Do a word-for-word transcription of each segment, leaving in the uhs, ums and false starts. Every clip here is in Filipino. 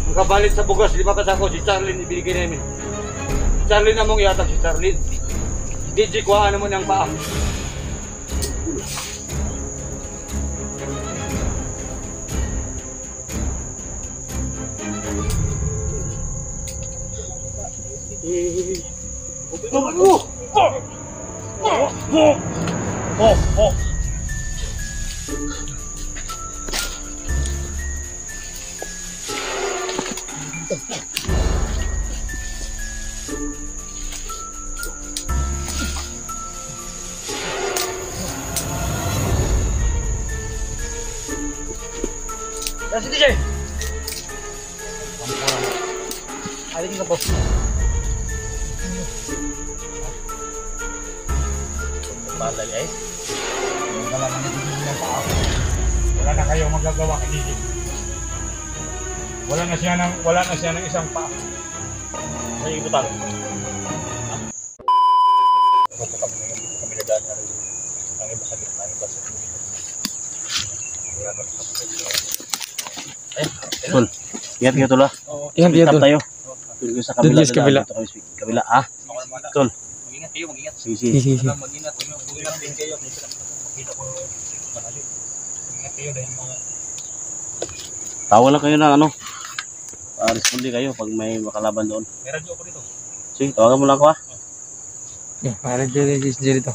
Ang kabalit sa bugas, lima kasako, si Charlene ibigay namin. Si Charlene namong iatag si Charlene. D J, kuhaan naman ang paa. Oh! Oh! Oh! Oh! Kasi D J. Alin ka po? Balay eh. Wala na nagiging pa ako. Wala na kayong magagawa kay D J. Wala na siya ng wala na siya ng isang pa. Ay ibutan. Ito kami ng kami nadaan na rin. Ang iba sa gitna, ang iba sa gitna. Wala na. Tol, ingat kayo tol ah. Ingat kayo tol. Tayo. Tuloy sa kabila. Sa kabila. Kabila ah. Tol. Mag-ingat kayo, mag-ingat. Sige, sige. Mag-ingat, mag-ingat din kayo. Makita ko manali. Mag-ingat kayo dahil mga... Tawa lang kayo na ano. Uh, responde kayo pag may makalaban doon. May radyo ako dito. Sige, tawagan mo lang ako ah. Yeah, may radyo dito.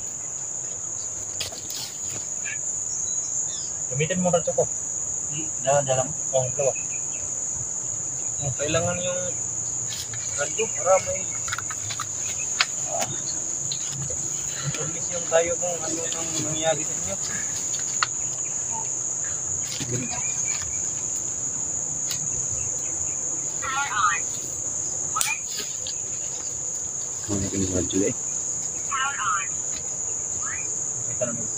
Gamitin mo radyo ko. Dalam, dalam. Oh, dalawa. Oh, kailangan yung radyo para may uh, information tayo kung ano ang nangyayari sa inyo. Ano yung radyo eh? Kita naman yung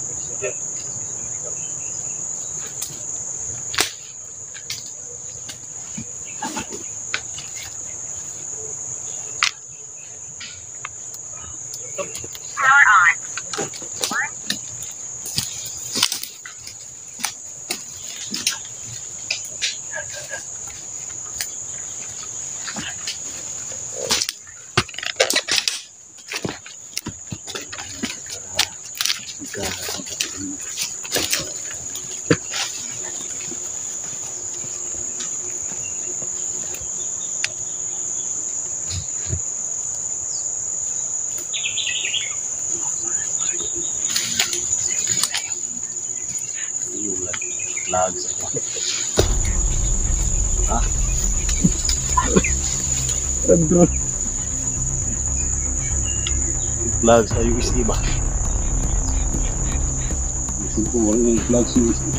Power on. One. Lags ako. Ha? Drone. Lags sa U S D ba? Gusto ko yung lags sa U S D.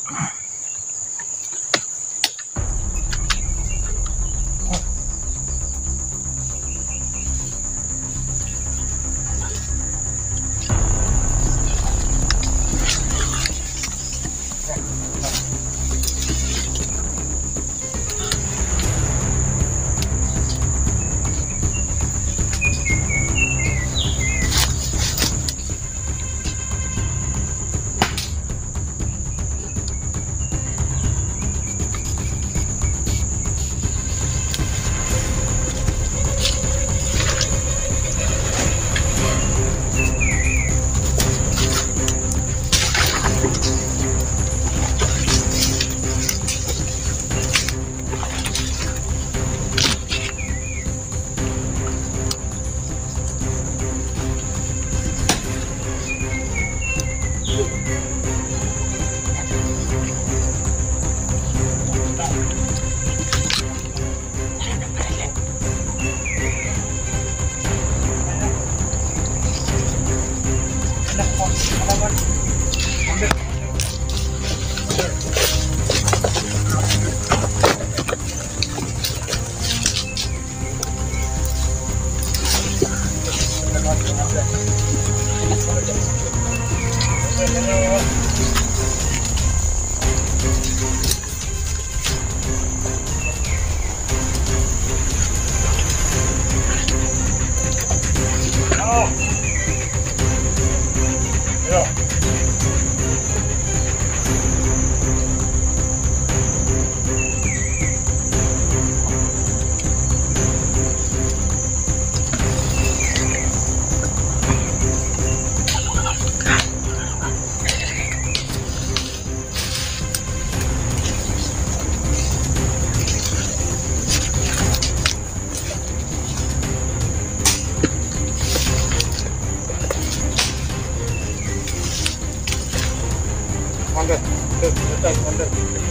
Mangga. Tuh, betul, betul.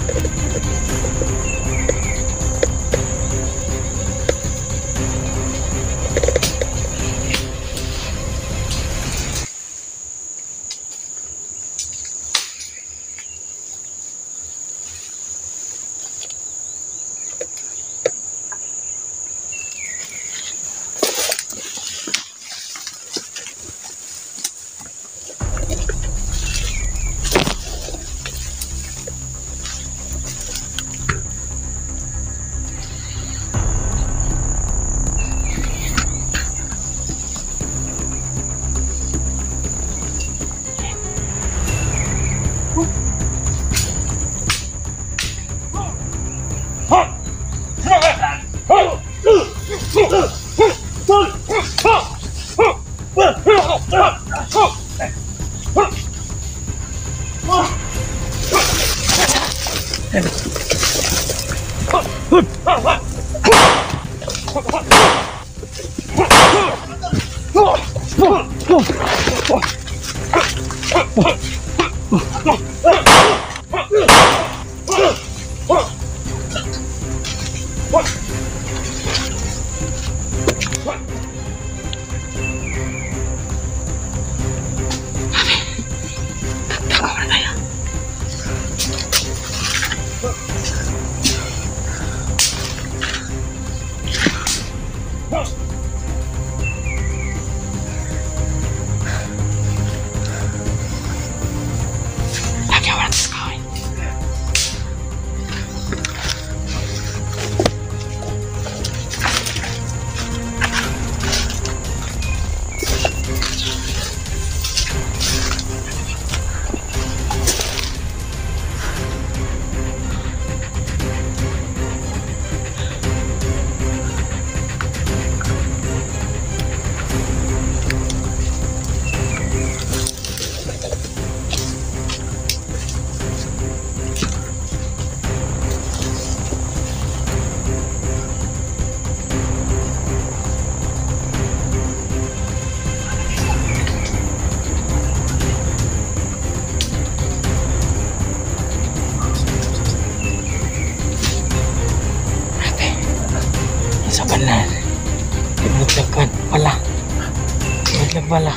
Benar, dibutkan pala, dibutkan pala.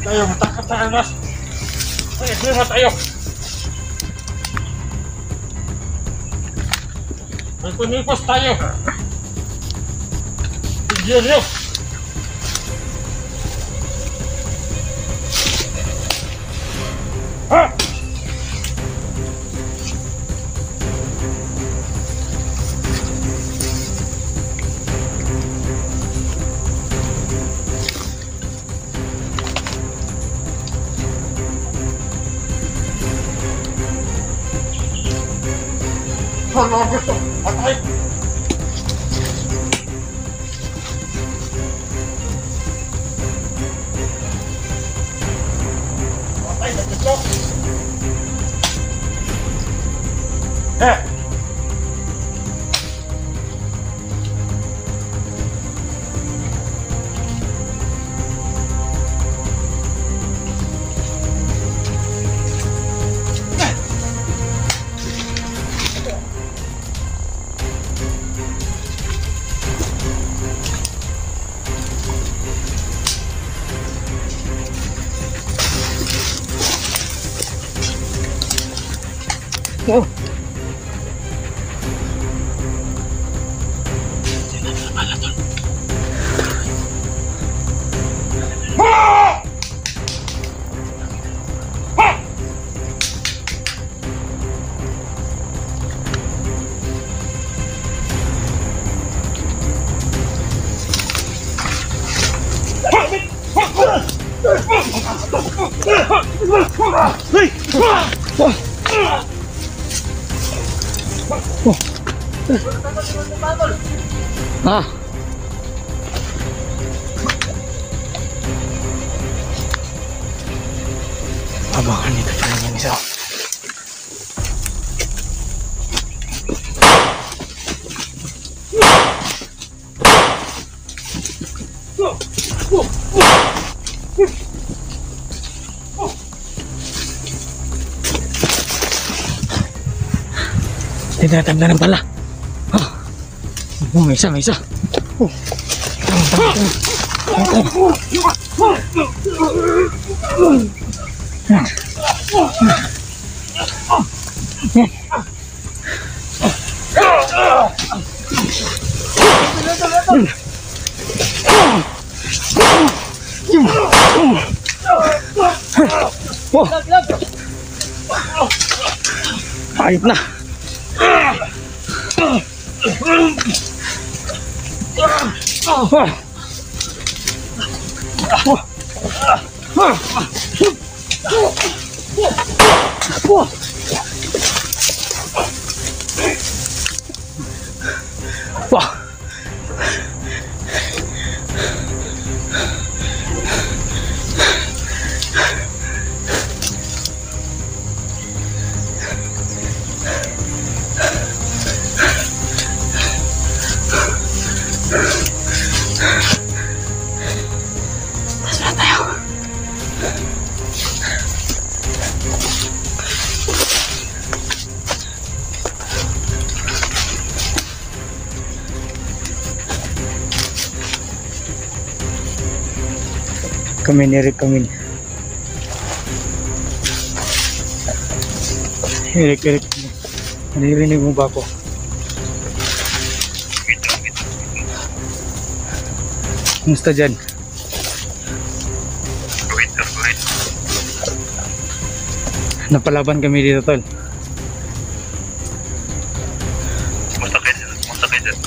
tayo, matakot tayo na. Ay, sira tayo. May punipos tayo. Bigyan nyo. Ha! Ano gusto? Patay! Patay na gusto! Eh! Oh. Ah. Abangan nito pa naman isa. Tinatamdanan pala. Ah. Oh, may isa, may isa. Oh. Ayop na. Wah. Kami ni Eric kami. Eric, Eric. Naririnig mo ba ako? Kumusta dyan? Napalaban kami dito, tol. Masakit, masakit dyan.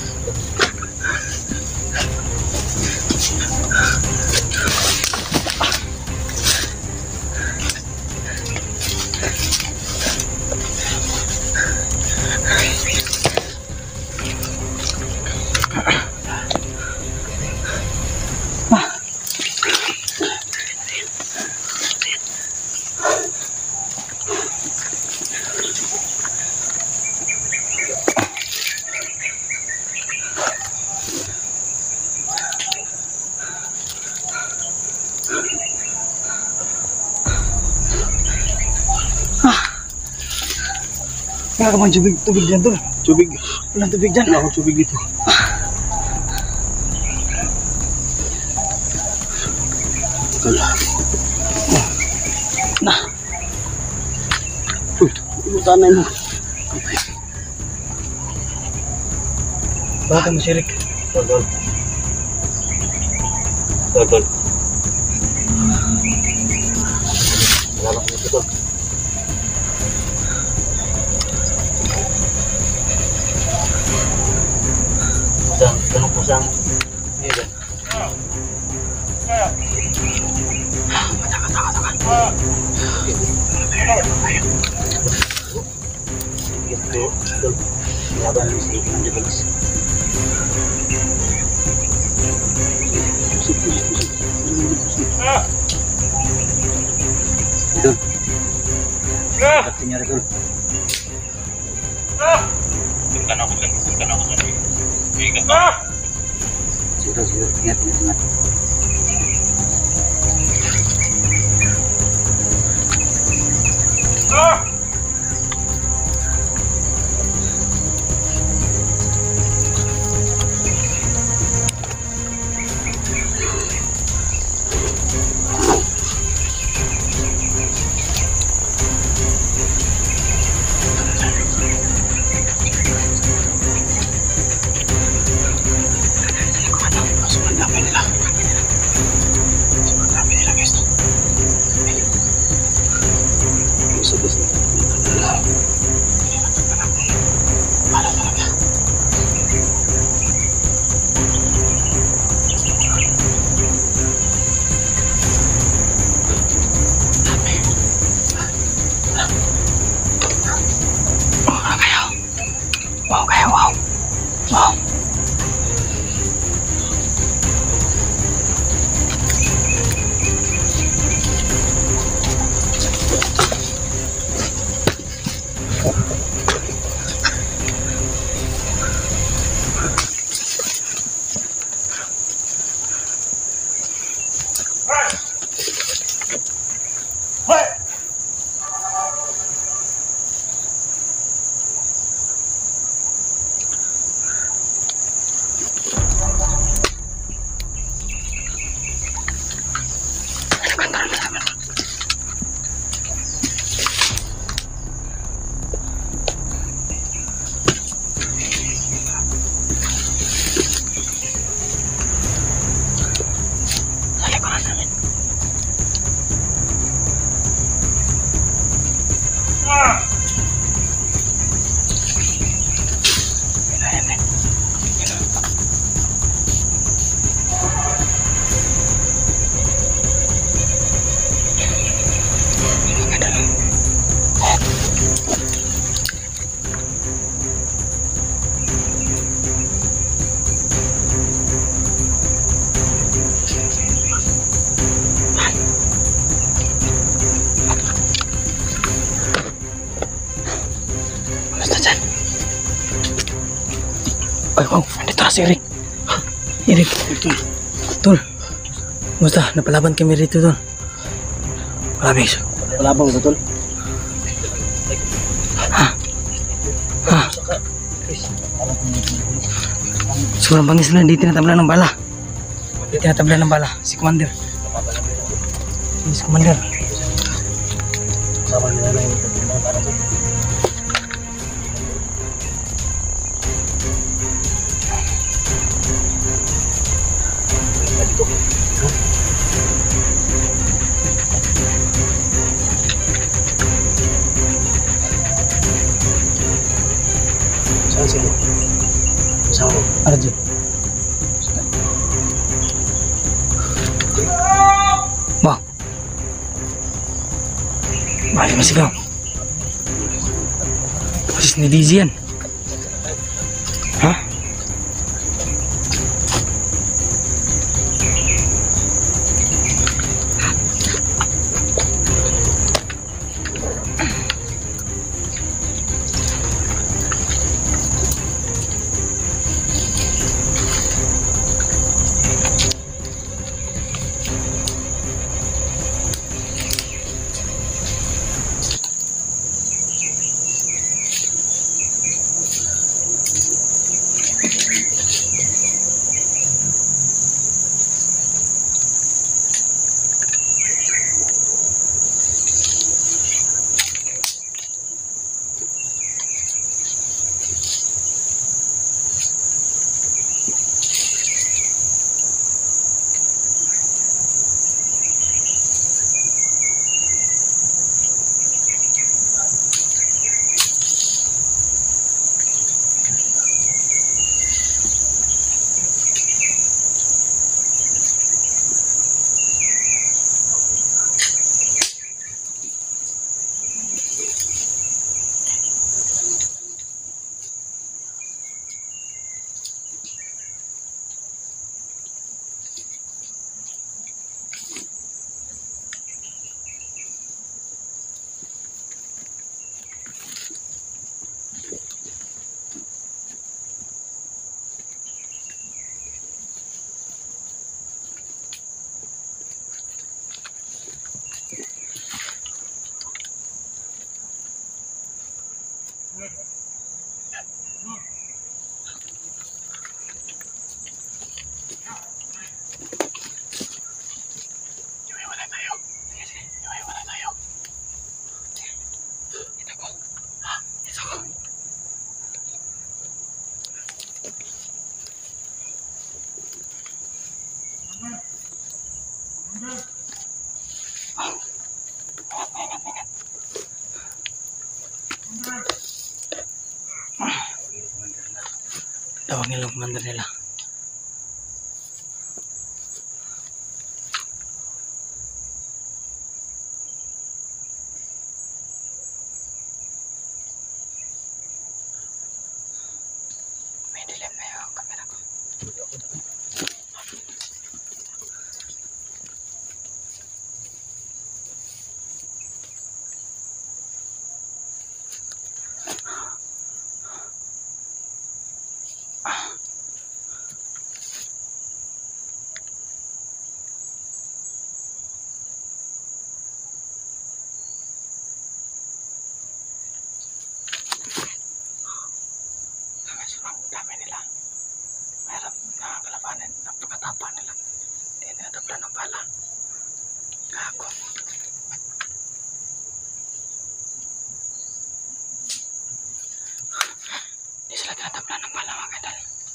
Wala ka bang tubig, tubig dyan, tol? Tubig. Walang tubig dyan. Wala akong tubig dito. tanay mo. Bakit mo sirik? Tol, tol. Tol, tol. Wala ko nito, tol. Pusang, tanong pusang. Ini kan. Gitu, tol. Laban di sini dengan jelas. Pusing, pusing, pusing. Itu. Artinya itu. Bukan aku kan, bukan aku kan. Tiga. Sudah, sudah. Ingat, ingat, ingat. Sebesar adalah para para wow kayak wow wow Ay, wow, nandito na si Eric. Eric, Tol. Tol. Musta? Napalaban kami rito, Tol. Malabis. Palabang sa tol. Ha? Ha? Sobrang bangis lang, hindi tinatabla ng bala. Hindi tinatabla ng bala. Si Commander. Si Commander. Sama nila na yung pagpunta para sa saan sila? Saan ko? Arjun. Bang. Balik masih kau. Masih ni Dizian. Hah? Tawag nilang commander nila. May dilim na yung camera ko. Ang dami nila. Mahirap na kalabanin. Napakatapa nila. Hindi nila tabla ng bala. Gago. Hindi sila tinatabla ng bala mga kadal.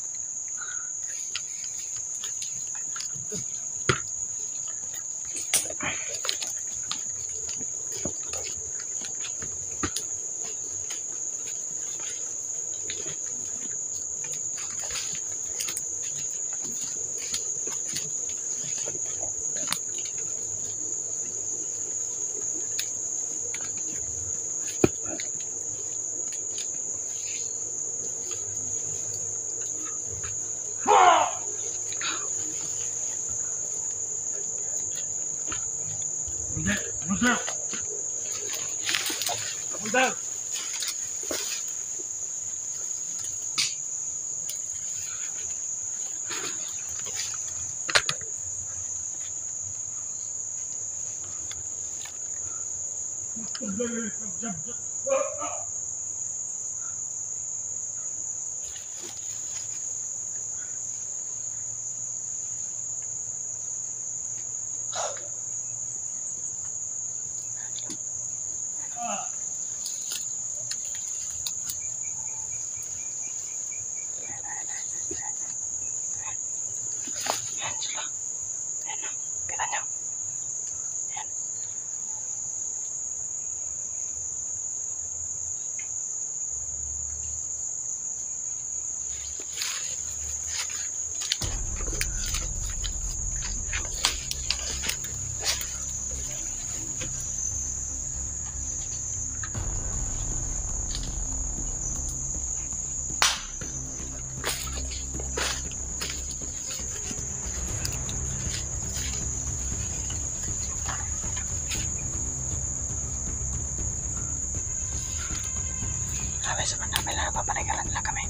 Yan sila. Yan na. Kita nyo. Yan. Sabi sa namin na napapanigalan nila kami.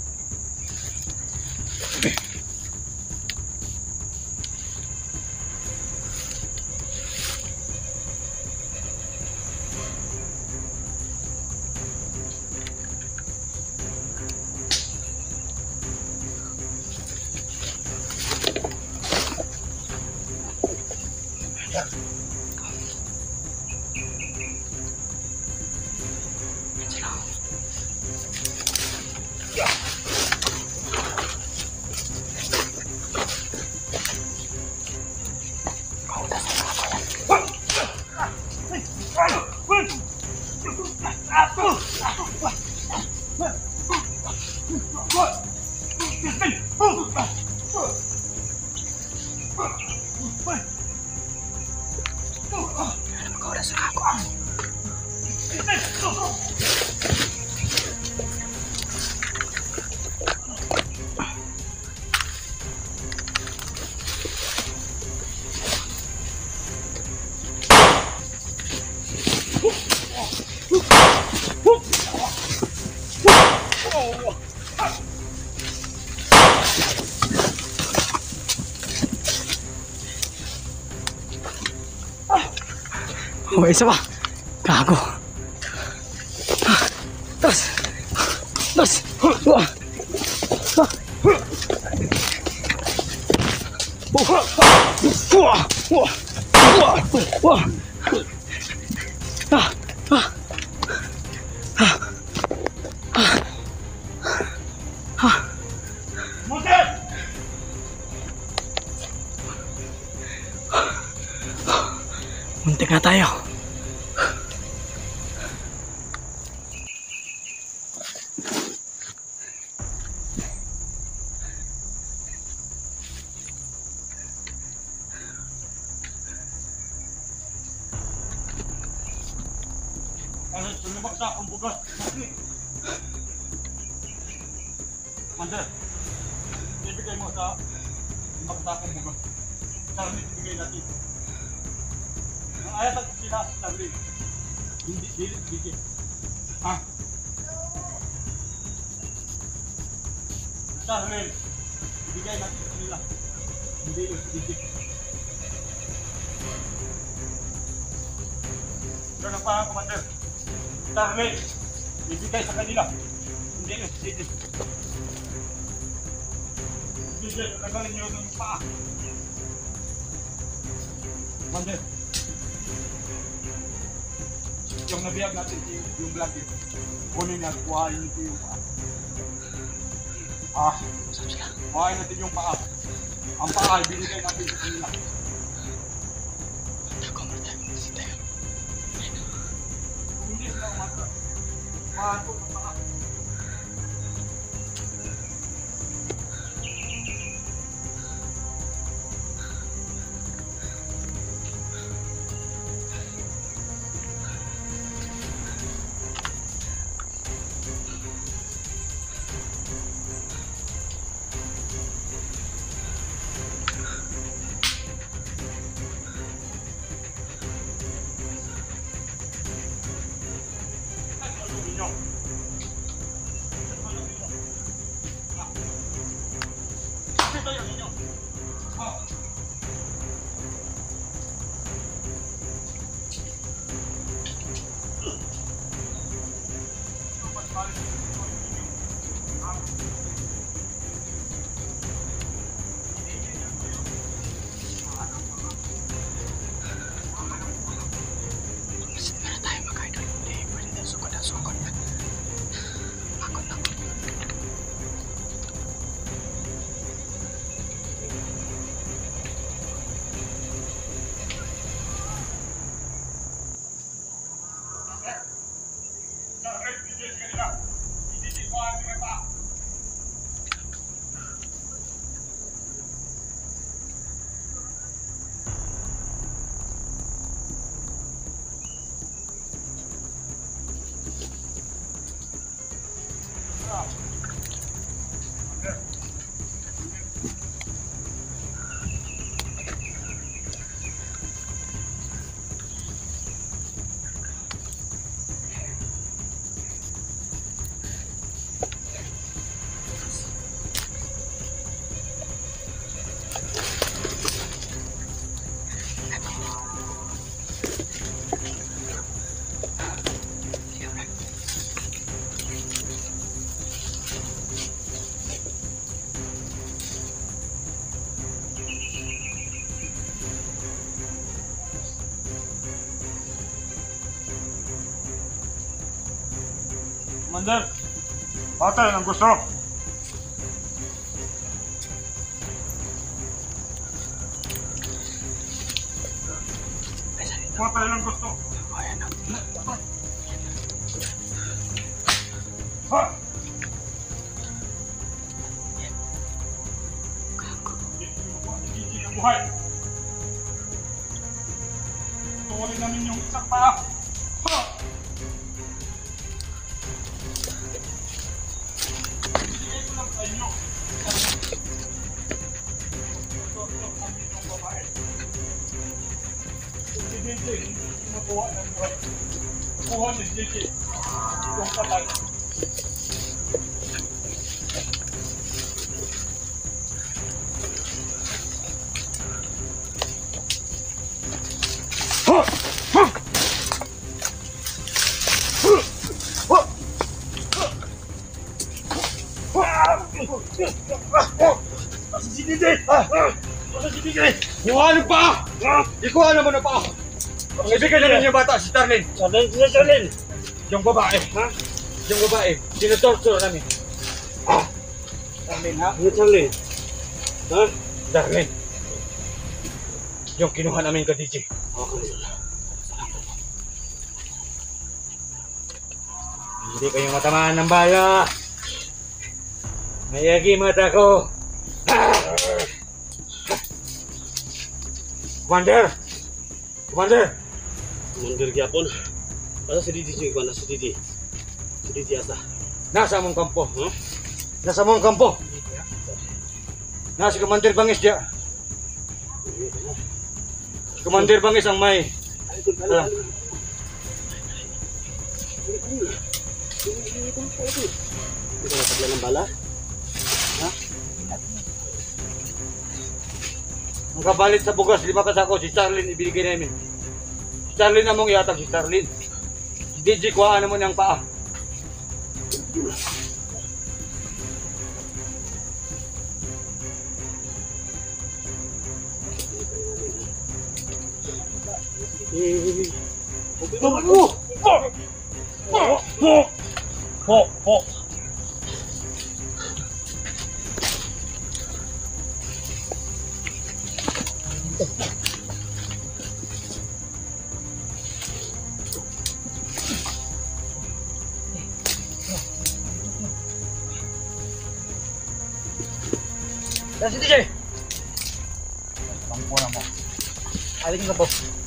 Yan sila. Ano mag-oras sa kako? Oh, isa pa. Gago. Terus. Terus. Wah. Wah. Wah. Wah. Wah. Wah. Ah. Ah. Ah. Ah. Ah. Muntik na tayo. Ano, sumibaksa akong bugas. Mander, ibigay mo sa sumibaksa akong bugas. Charlie, ibigay natin. Ang ayat ang sila, Charlie. Hindi, hindi, hindi. Ha? Charlie, ibigay natin sa kanila. Hindi, hindi. Pero pa ang Commander. Charlie, ibigay sa kanila. Hindi, hindi. Hindi, tagalin niyo ng paa. Commander. Yung nabiyag natin yung vlog yun. Kunin natin, kuhain nito yung paa. Ah, kuhain natin yung paa. Ang paa, ibinigay natin sa kanila. Kung hindi sila umatra, paano ang paa? Commander, patay ang gusto. Patay ang gusto. Ha! Hindi ang buhay. Tuloy namin yung isang paa. Ha! Inyo. Si J J, hindi makuha ng buhay. Kuha ni J J. Yung patay. Si D J! Si D J! Kuha ano pa? Ikuha naman na pa! Ibigay na rin yung bata, si Charlene. Charlene? Si Charlene? Yung babae. Ha? Yung babae. Sinutorture namin. Ah! Charlene, ha? Yung Charlene? Ha? Charlene. Yung kinuha namin ka, D J. Okay. Hindi kayo matamaan ng bala. Mayagi mata ko. Commander! Commander! Mundur gyapon. Asa si Didi sing kuan si Didi. Si Didi asa. Nasa mong kampo. Huh? Nasa mong kampo. Nasa si Commander Bangis dia. Si Commander Bangis ang may. Uh, Ito na pagla ng bala. ang kapalit sa bugas, lima kasako, si Charlene ibigay namin. Si Charlene among iatag si Charlene. Si D J, kuhaan naman niyang paa. Po, po. Nasa si D J! Kampo na mo. Aling ka po.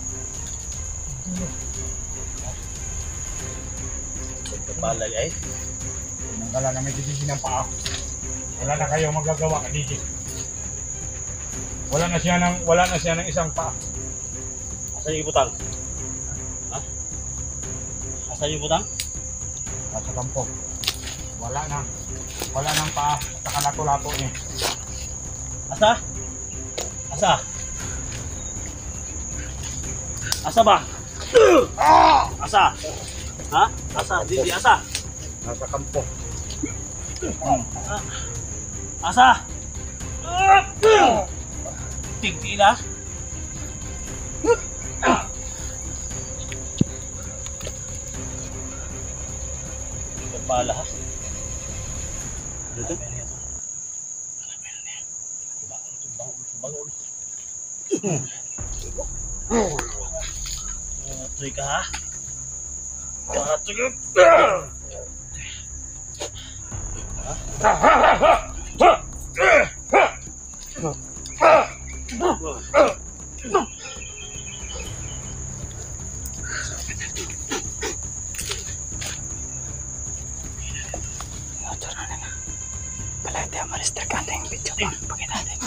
Balay ay. Tinanggalan na may didigi ng paa. Wala na kayong magagawa ka, D J. Wala na siya ng, wala na siya ng isang paa. Asa yung butang? Ha? Asa yung butang? Nasa kampo. Wala na. Wala nang paa. Sa kalato-lato niya. Asa? Asa? Asa ba? Asa? Ha? Asa? Didi asa? Nasa kampo. Asa? Tigtila? Kepala ha? Dito? Tuloy ka ha? Tuloy ka! Palagi tayo malister ka yung video pa. Pakita natin.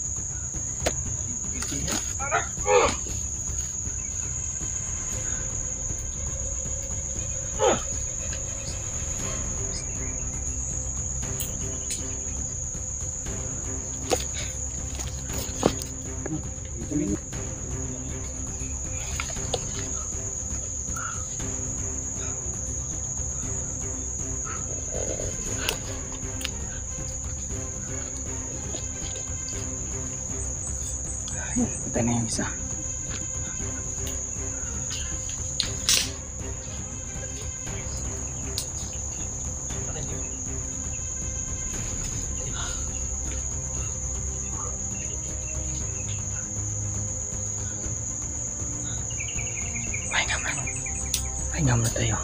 Ito na yung isa. Pahinga muna. Pahinga muna tayo.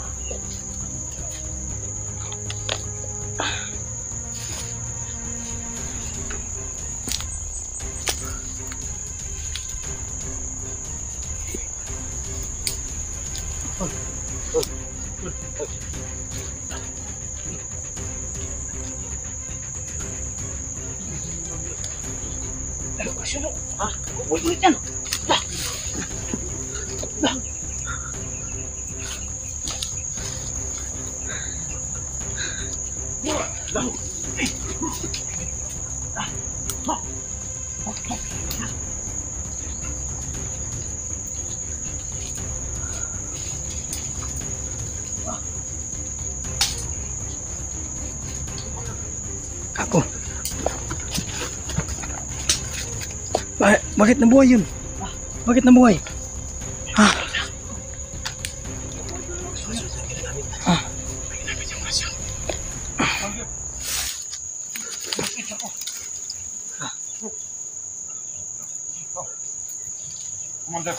Ha? Ulit yan! Ako. Ba bakit nabuhay yun? Bakit nabuhay? Ha? Ha? Commander.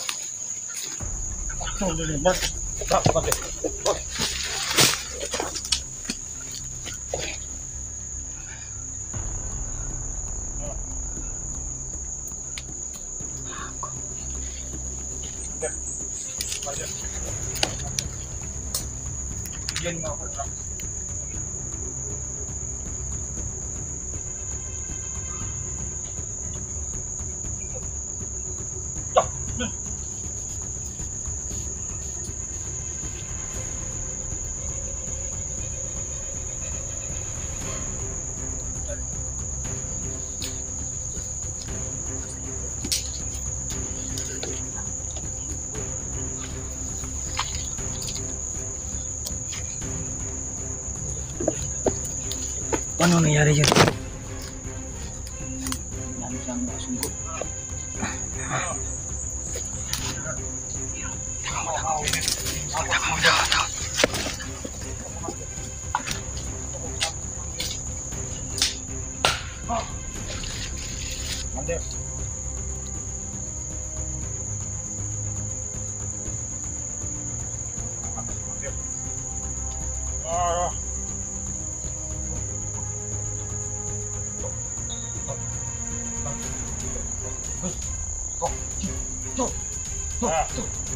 Commander. Commander. Bigyan mo ako ng Ano nangyari dyan? Yan siyang nasungkot. Commander. Commander. Ah. Ah.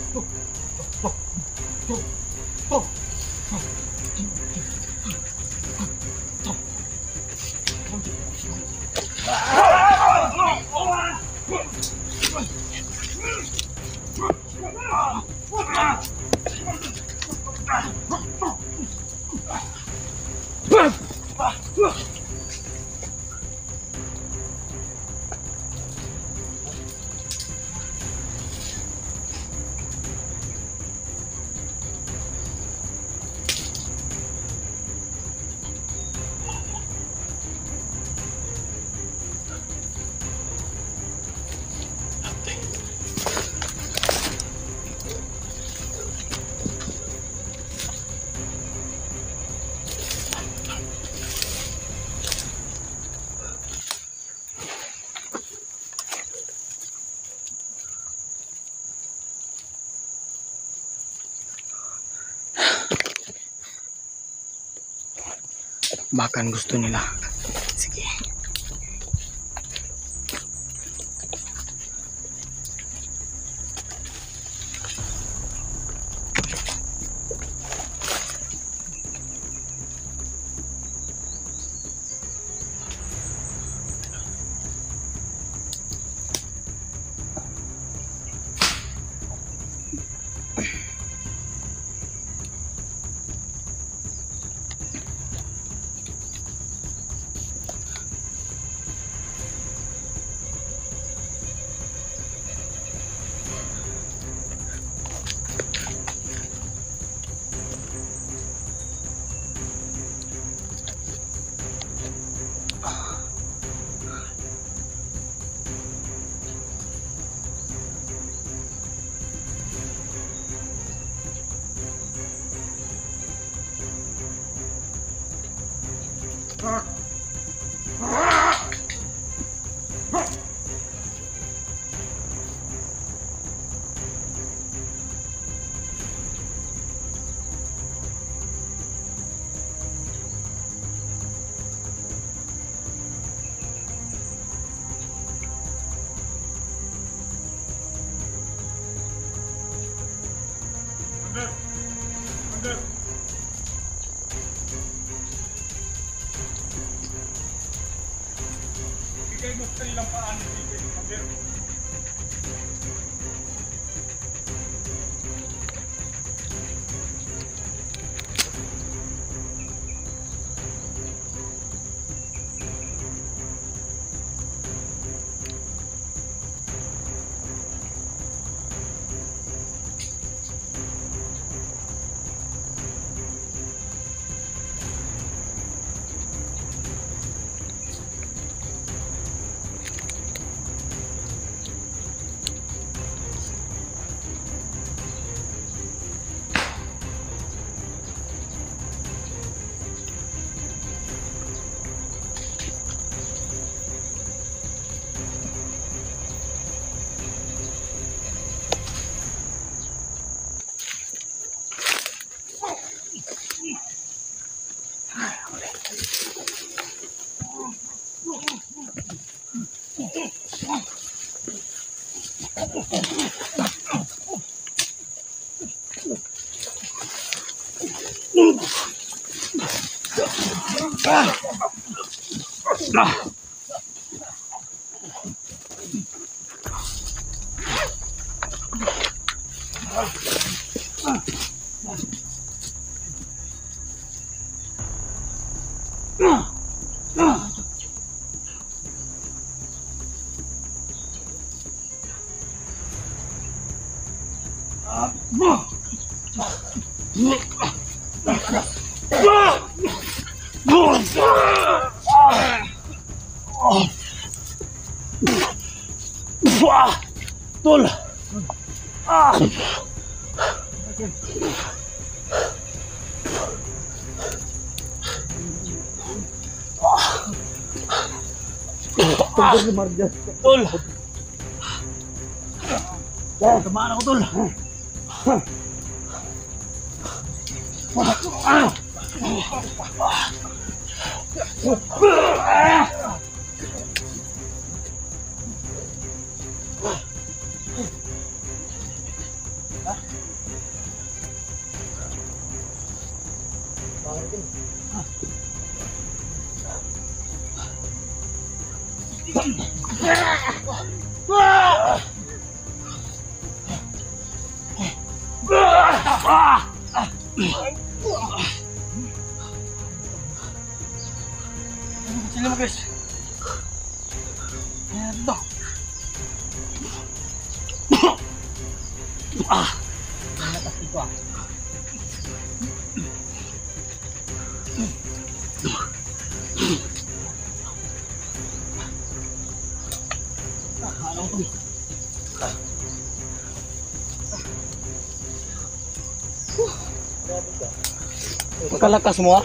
Bahkan gusto nila. Sige. Commander. Commander. Bigay mo sa kanilang paan, bigay, Commander. Tol. Ah. Tol. Tol, tamaan ako, Tol. Sila mo, guys. Ayan ba? Ah. Natas dito ah. Pagkalakas mo ah.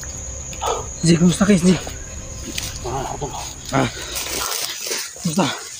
Ji, kumusta guys, Ji? Ah, kumusta?